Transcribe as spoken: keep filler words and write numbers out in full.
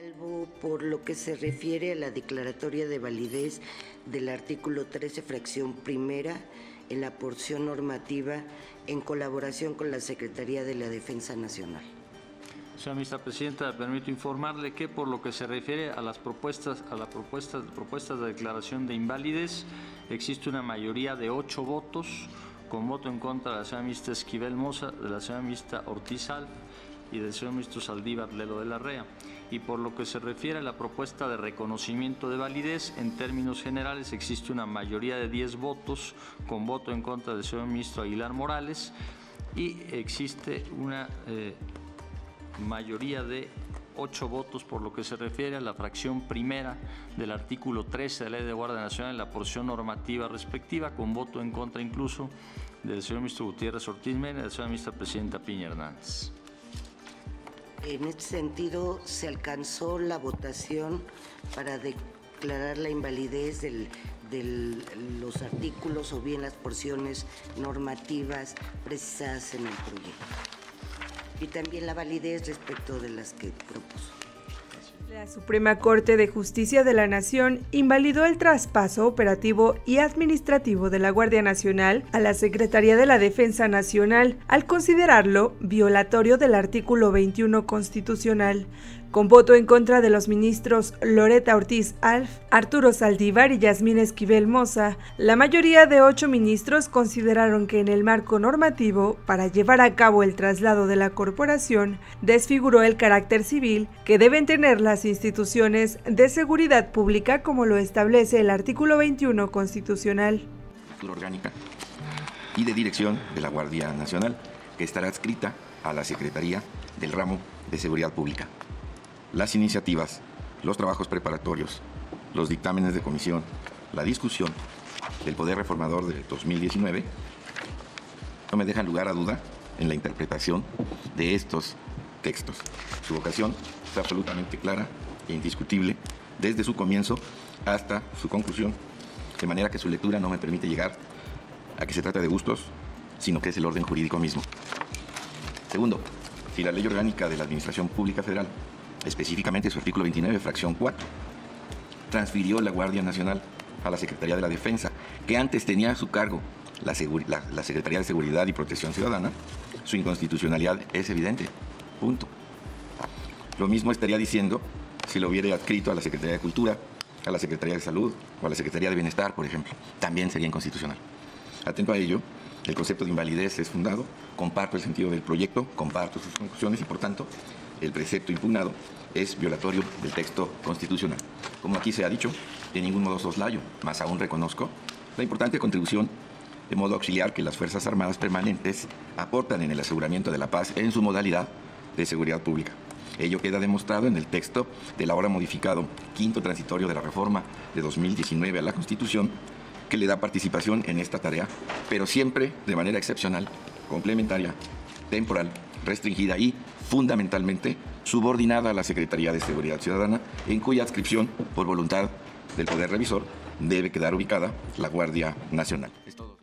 Salvo por lo que se refiere a la declaratoria de validez del artículo trece, fracción primera, en la porción normativa en colaboración con la Secretaría de la Defensa Nacional. Señora ministra presidenta, me permito informarle que por lo que se refiere a las propuestas, a las propuestas, propuestas de declaración de invalidez, existe una mayoría de ocho votos, con voto en contra de la señora ministra Esquivel Moza, de la señora ministra Ortiz Alf y del señor ministro Saldívar Lelo de la Rea. Y por lo que se refiere a la propuesta de reconocimiento de validez, en términos generales existe una mayoría de diez votos, con voto en contra del señor ministro Aguilar Morales, y existe una eh, mayoría de ocho votos por lo que se refiere a la fracción primera del artículo trece de la Ley de Guardia Nacional en la porción normativa respectiva, con voto en contra incluso del señor ministro Gutiérrez Ortiz Mena y de la señora ministra presidenta Piña Hernández. En este sentido, se alcanzó la votación para declarar la invalidez de los artículos o bien las porciones normativas precisadas en el proyecto. Y también la validez respecto de las que propuso. La Suprema Corte de Justicia de la Nación invalidó el traspaso operativo y administrativo de la Guardia Nacional a la Secretaría de la Defensa Nacional al considerarlo violatorio del artículo veintiuno constitucional. Con voto en contra de los ministros Loreta Ortiz Alf, Arturo Saldívar y Yasmín Esquivel Moza, la mayoría de ocho ministros consideraron que en el marco normativo para llevar a cabo el traslado de la corporación desfiguró el carácter civil que deben tener las instituciones de seguridad pública como lo establece el artículo veintiuno constitucional. Orgánica y de dirección de la Guardia Nacional, que estará adscrita a la Secretaría del Ramo de Seguridad Pública. Las iniciativas, los trabajos preparatorios, los dictámenes de comisión, la discusión del Poder Reformador de dos mil diecinueve no me dejan lugar a duda en la interpretación de estos textos. Su vocación es absolutamente clara e indiscutible desde su comienzo hasta su conclusión, de manera que su lectura no me permite llegar a que se trata de gustos, sino que es el orden jurídico mismo. Segundo, si la Ley Orgánica de la Administración Pública Federal, específicamente su artículo veintinueve, fracción cuatro, transfirió la Guardia Nacional a la Secretaría de la Defensa, que antes tenía a su cargo la, la, la Secretaría de Seguridad y Protección Ciudadana, su inconstitucionalidad es evidente. Punto. Lo mismo estaría diciendo si lo hubiera adscrito a la Secretaría de Cultura, a la Secretaría de Salud o a la Secretaría de Bienestar, por ejemplo. También sería inconstitucional. Atento a ello, el concepto de invalidez es fundado, comparto el sentido del proyecto, comparto sus conclusiones y, por tanto, el precepto impugnado es violatorio del texto constitucional. Como aquí se ha dicho, de ningún modo soslayo, más aún reconozco la importante contribución de modo auxiliar que las Fuerzas Armadas permanentes aportan en el aseguramiento de la paz en su modalidad de seguridad pública. Ello queda demostrado en el texto del ahora modificado quinto transitorio de la reforma de dos mil diecinueve a la Constitución, que le da participación en esta tarea, pero siempre de manera excepcional, complementaria, temporal, restringida y, fundamentalmente, subordinada a la Secretaría de Seguridad Ciudadana, en cuya adscripción, por voluntad del Poder Revisor, debe quedar ubicada la Guardia Nacional. Es todo.